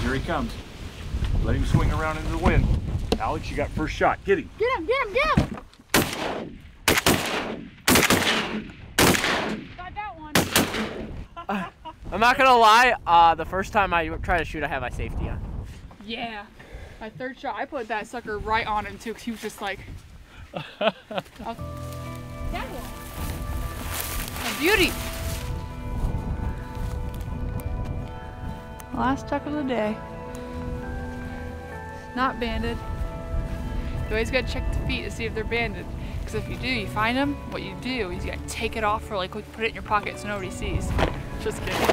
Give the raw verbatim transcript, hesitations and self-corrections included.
Here he comes. Let him swing around into the wind. Alex, you got first shot. Get him. Get him, get him, get him! Got that one. uh, I'm not gonna lie, uh, the first time I tried to shoot, I had my safety on. Yeah. My third shot, I put that sucker right on him too, because he was just like... oh. That one. A beauty. Last chuck of the day. Not banded. You always gotta check the feet to see if they're banded. Because if you do, you find them, what you do is you gotta take it off or like put it in your pocket so nobody sees. Just kidding.